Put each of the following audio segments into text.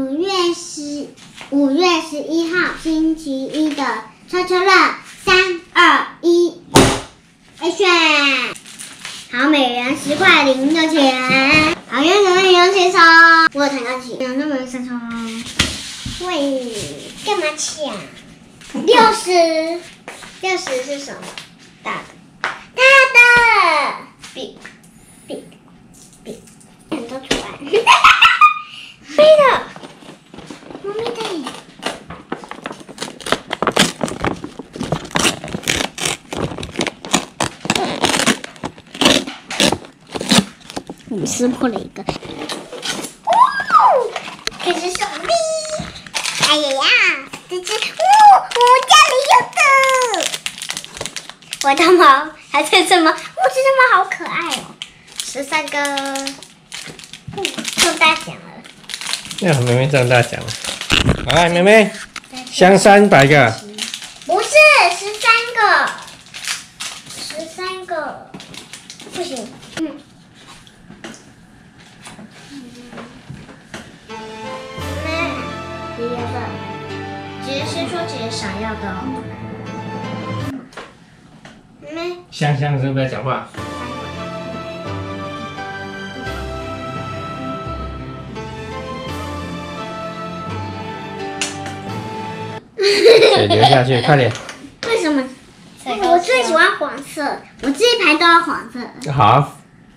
5月11号星期一的抽抽乐，3、2、1，来选。好，每人10块零的钱。好，用什么用钱抽？我有弹钢琴，那么上抽。喂，干嘛抢？60是什么？大的，big，很多图案。飞的，猫咪的耶。我们撕破了一个。这是什么？哎呀呀，这只我家里有的。我的猫还是什么？这只猫好可爱哦，13个。中大奖了！ 那妹妹中大奖了。来，妹妹，香300个。 不是13个，不行。第一个，姐姐先说姐姐想要的哦。妹妹， 香是不要讲话。水流下去，快点。 为什么？我最喜欢黄色，我这一排都要黄色。 好。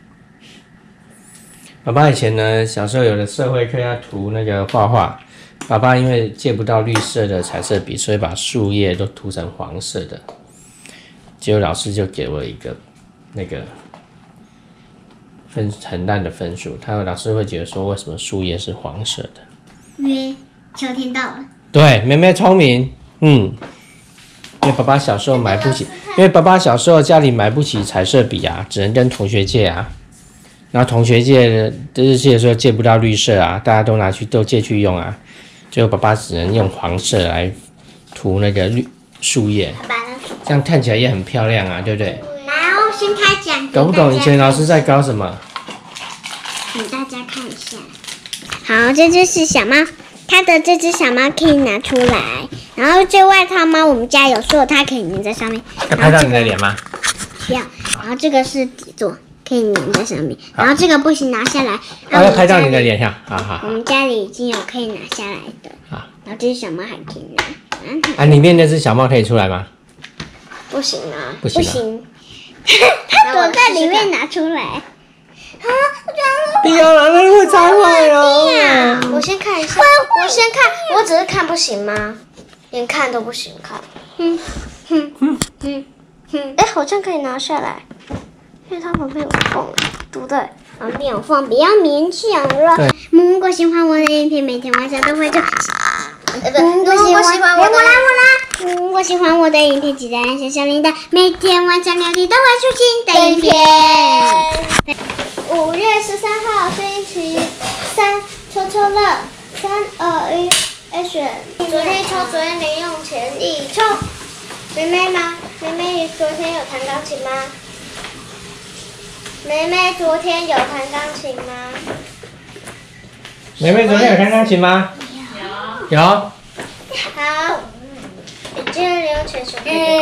爸爸以前呢，小时候有的社会课要涂那个画画，爸爸因为借不到绿色的彩色笔，所以把树叶都涂成黄色的。结果老师就给我一个那个很烂的分数，老师会觉得说，为什么树叶是黄色的？ 因为秋天到了。 对，妹妹聪明，因为爸爸小时候买不起，因为爸爸小时候家里买不起彩色笔啊，只能跟同学借啊。然后同学借的时候借不到绿色啊，大家都借去用啊，最后爸爸只能用黄色来涂那个树叶，这样看起来也很漂亮啊，对不对？ 来哦，先开讲。 懂不懂以前老师在搞什么？ 给大家看一下。好，这只是小猫。它的这只小猫可以拿出来，然后这外套猫我们家有，所以它可以粘在上面。 要拍到你的脸吗？ 不要。然后这个是底座，可以粘在上面。然后这个不行，拿下来。 要拍到你的脸上。好。 我们家里已经有可以拿下来的。 好。 然后这只小猫还可以拿。 里面那只小猫可以出来吗？ 不行啊。 不行。 它躲在里面拿出来。 不要了，那会拆坏了。 我先看一下，我只是看不行吗？连看都不行看。好像可以拿下来，因为它旁边有缝，对不对？旁边有缝，不要勉强了。如果喜欢我的影片，每天晚上都会就。如果喜欢我的影片，记得按下小铃铛，每天晚上6点都会出新的影片。5月13号星期3，抽抽乐，3、2、1，选。昨天抽，昨天零用钱一抽。妹妹吗？妹妹，你昨天有弹钢琴吗？妹妹昨天有弹钢琴吗？ 妹妹昨天有弹钢琴吗？有。好。 你今天零用钱什么？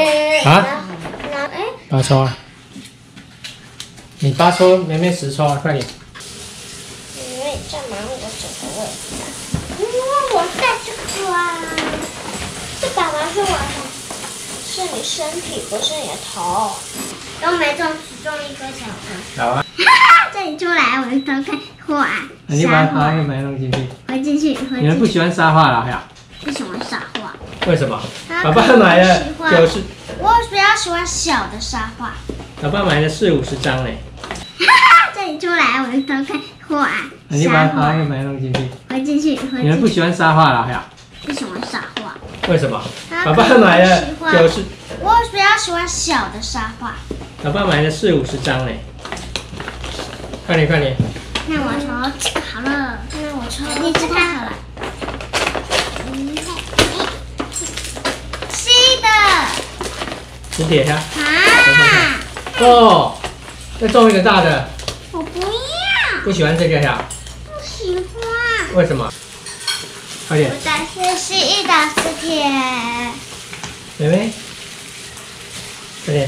8抽啊。你8抽，妹妹10抽啊，快点。 妹妹在忙我整个位置。我在这个啊。这打完是我的，是你身体，不是你的头。都没中，只中1颗巧克力。 好啊。 这里出来，我们偷看画。 你把它又没弄进去。 回进去。 你们不喜欢沙画了呀？ 不喜欢沙画。 为什么？爸爸买了90。 我比较喜欢小的沙画。 爸爸买了40-50张嘞。 这里出来，我们偷看画。 你把它又没弄进去。 回进去。 你们不喜欢沙画了呀？ 不喜欢沙画。 为什么？爸爸买了90。 我比较喜欢小的沙画。 爸爸买了40-50张嘞。快点。 那我抽这个好了。那我抽一只太好了。是的。 你点一下。哦，再中一个大的。 我不要。 不喜欢这个呀？ 不喜欢。 为什么？ 快点。 我在学习一到4天。 妹妹，快点。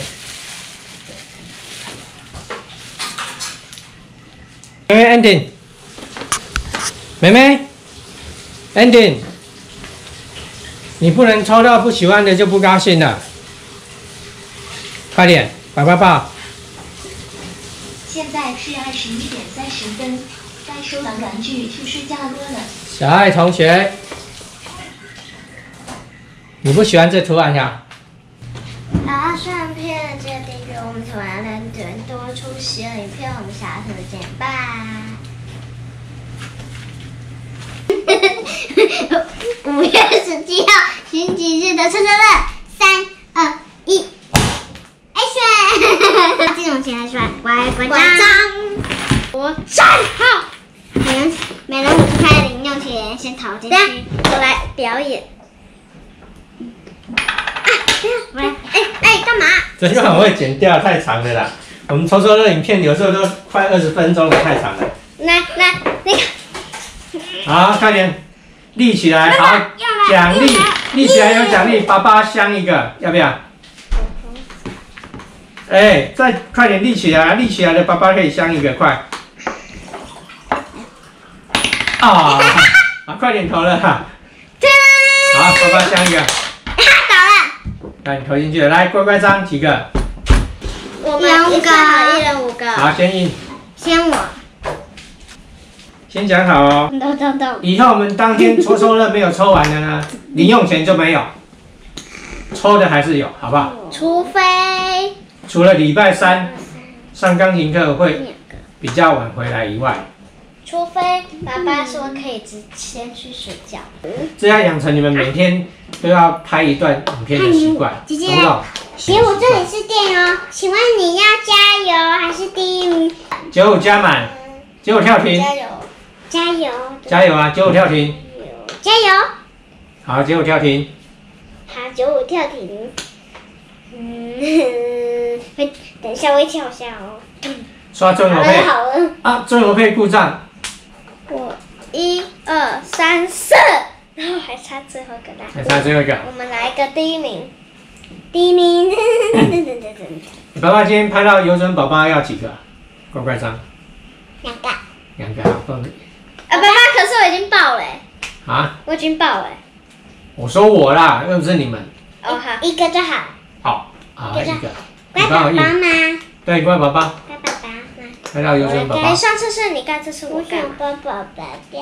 妹妹 ending。妹妹 ending。你不能抽到不喜欢的就不高兴了。快点，爸爸抱。 现在是21点30分，该收完玩具去睡觉了。 小爱同学，你不喜欢这图案呀？ 好，顺便这订阅我们台湾人多出席的影片，我们下次见，拜。5月17号星期日的车车乐，3、2、1。Action！ 这种钱来说，乖乖张，我站好。每人50块零用钱，先投进去。我来表演。干嘛？ 这句很会剪掉，太长了啦。我们抽抽乐影片有时候都快20分钟了，太长了。 来，那个。 好，快点，立起来，好，奖励，立起来有奖励，爸爸香一个，要不要？哎，再快点立起来，立起来的爸爸可以香一个，快！啊，好，快点投了哈。好，爸爸香一个。 倒了。 来，你投进去了，来，乖乖张几个？ 我们1个，1人5个。 好，先印。 先我。 先讲好哦。 动。 以后我们当天抽抽乐没有抽完的呢，零用钱就没有，抽的还是有，好不好？除了礼拜3上钢琴课会比较晚回来以外， 除非爸爸说可以先去睡觉。 这样养成你们每天都要拍一段影片的习惯。 姐姐，姐，我这里是电哦，请问你要加油还是第1名 ？95加满，95跳停。加油啊！95跳停。 加油！ 好，95跳停。 好，95跳停。等一下我会跳下哦。 刷中油配。 好了。 啊，中油配故障。 我1、2、3、4，然后还差最后一个啦。 还差最后一个。 我们来一个第1名。第1名。 你爸爸今天拍到有准宝宝要几个？乖乖张。 2个。 2个啊，放。 爸爸，可是我已经爆了。 啊？ 我已经爆了。 我说我啦，又不是你们。 哦，好，1个就好。 好，好，来1个。 乖宝宝吗？ 对，乖宝宝。 乖宝宝。 拍到有准宝宝。 上次是你盖，这次我盖。乖宝宝盖。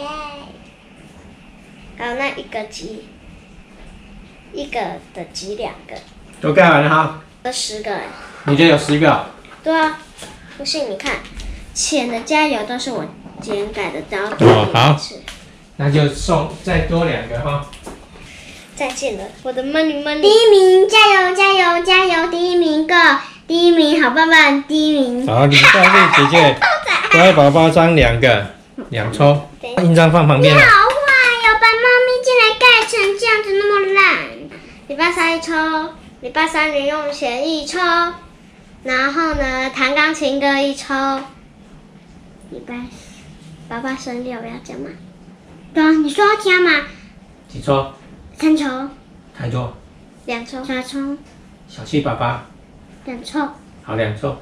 好，那1个挤，1个的挤2个。 都盖完了哈。 有10个。 你觉得有10个？ 对啊，不信你看，浅的加油都是我今天盖的，然后哦，好，那就再多2个哈。 再见了，我的 money。第1名，加油！第1名 go， 第1名好棒棒，第1名。 好，礼拜6姐姐，乖宝宝张2个，2抽，印章放旁边了。 你好坏哟，把猫咪进来盖成这样子那么烂。礼拜3一抽，礼拜3零用钱1抽，然后呢弹钢琴歌1抽。礼拜爸爸生日要不要加码？对啊，你说要加码。 几抽 ？3抽。 太多。 2抽。3抽。 小气爸爸。 2抽。 好，2抽。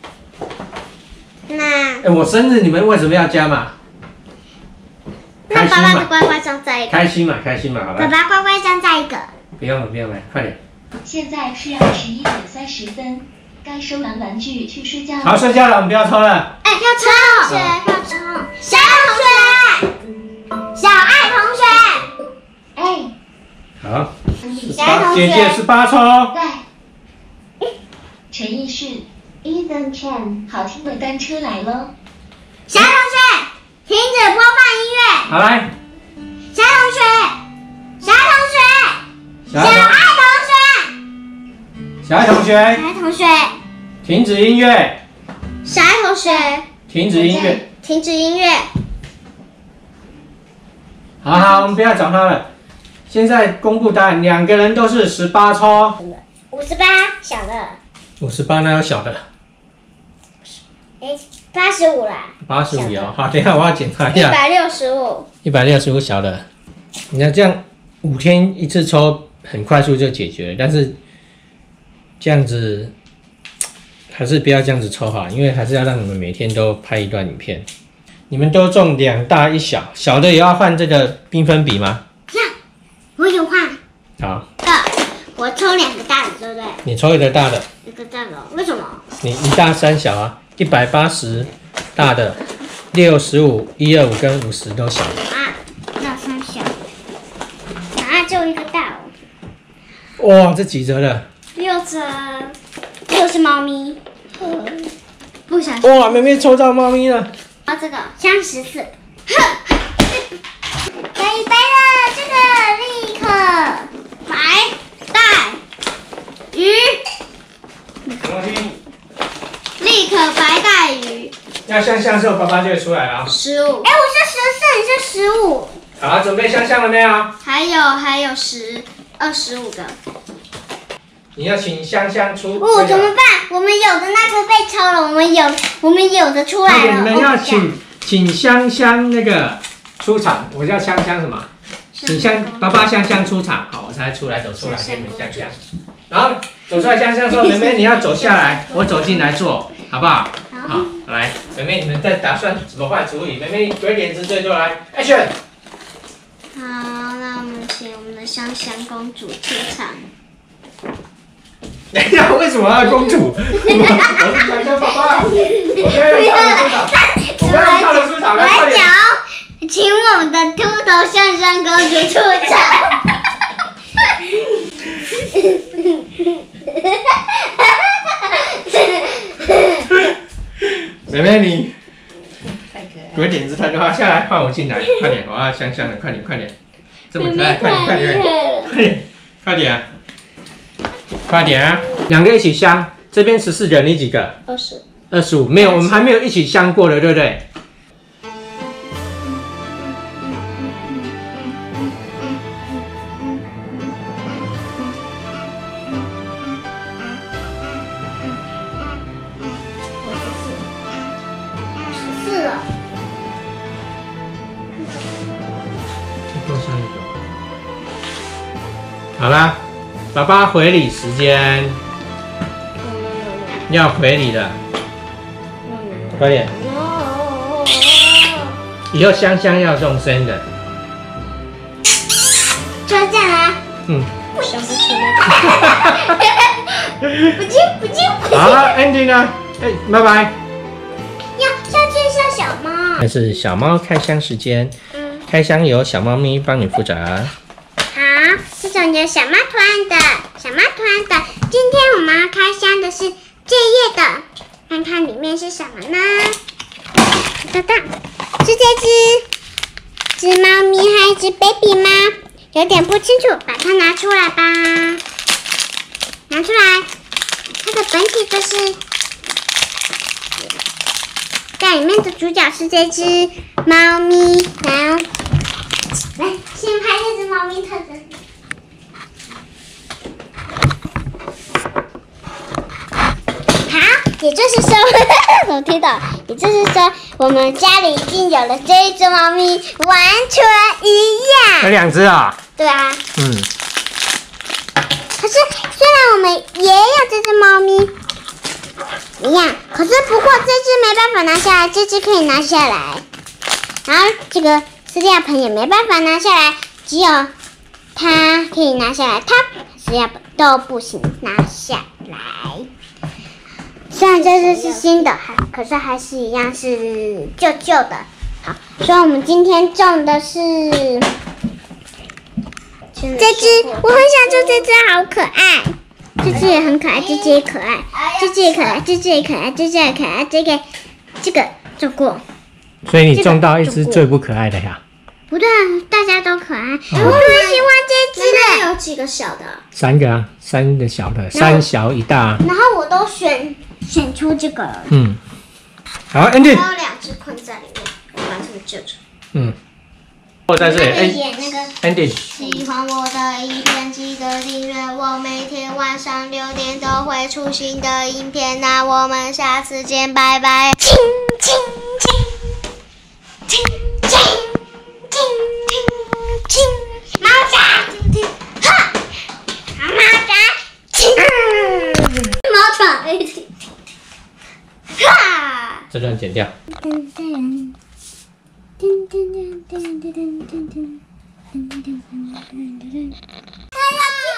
那我生日你们为什么要加码？ 那爸爸的乖乖张再一个。 开心嘛，好了。 爸爸乖乖张再一个。 不用了，快点。 现在是21点30分，该收完玩具去睡觉了。 好，睡觉了，我们不要抽了。 要抽。要抽。小爱同学。 好。 姐姐18抽。 对。陈奕迅 ，Ethan Chen， 好听的单车来了。 小爱同学，停止播放音乐。 好来。 小爱同学， 停止音乐。 小爱同学， 停止音乐。好，我们不要找他了。现在公布答案，2个人都是18抽。 58小的。 58那有小的。 85啦。 85有，好，等一下我要检查一下。 165。 165小的。 你看这样5天一次抽，很快速就解决了。但是这样子还是不要这样子抽好，因为还是要让你们每天都拍一段影片。你们都中2大1小，小的也要换这个缤纷笔吗？ 呀，我有换。 好， 我抽2个大的，对不对？ 你抽一个大的， 一个大的，为什么？ 你1大3小啊，180大的，65、125跟50都小的。 啊，1大3小。啊，就一个大哦。 哇，这几折了？ 6折。又是猫咪。不小心。 哇，妹妹抽到猫咪了。 这个香14。可以背了，这个立刻白带鱼。立刻白带鱼。 要香香的时候，爸爸就会出来了。 15。哎，我是14，你是15。 好，准备香香了没有？ 还有25个。 你要请香香出。 哦，怎么办？我们有的那个被抽了，我们有的出来了。 你们要请香香那个出场，我叫香香什么？请爸爸香香出场，好，我才走出来给你们香香。然后走出来香香说：“妹妹你要走下来，我走进来坐，好不好？”好，来，妹妹你们在打算怎么换主意？妹妹鬼点子最多来 ，Action！ 好，那我们请我们的香香公主出场。 等一下，为什么要公主？我是香香爸爸，我刚刚跳了出场，来快点！ 请我们的秃头香香公主出场。 妹妹你鬼点子太多，下来换我进来，快点！我要香香的，快点，这么可爱，快点啊！2个一起香，这边14个，你几个？25，没有，我们还没有一起香过的，对不对？ 14了。 多香一个。好啦，爸爸回礼时间，要回礼了，快点！以后香香要送生的。 就这样啊。想不出来。不进。 好 ，ending 呢？拜拜。 要下去像小猫。 那是小猫开箱时间，开箱由小猫咪帮你负责。 好，这种有小猫图案的，今天我们要开箱的是这页的，看看里面是什么呢？是这只猫咪还一只 baby 吗？有点不清楚，把它拿出来吧。拿出来，它的本体就是在里面的主角是这只猫咪，然后来先拍这只猫咪特征。好，也就是说，我听到，也就是说，我们家里已经有了这一只猫咪，完全一样。 有2只啊？ 对啊。可是虽然我们也有这只猫咪一样，可是不过这只没办法拿下来，这只可以拿下来。然后这个饲料盆也没办法拿下来，只有它可以拿下来，它饲料盆都不行拿下来。虽然这只是新的，可是还是一样是旧的。好，所以我们今天种的是这只，我很想种这只，好可爱。这只也很可爱，这只也可爱，这只也可爱，这只也可爱，这只也可爱，这个种过。 所以你种到一只最不可爱的呀？ 不对，大家都可爱。我很喜欢这只的。有几个小的 ？3个啊，3个小的，3小1大。 然后我都选出这个了。 好 ，ending。 还有2只困在里面，我把这个救出。 我在这里， 演那个 ending。 喜欢我的影片，记得订阅我，每天晚上6点都会出新的影片。那我们下次见，拜拜。亲亲亲亲亲亲亲亲。 哈！ 这段剪掉。 他要进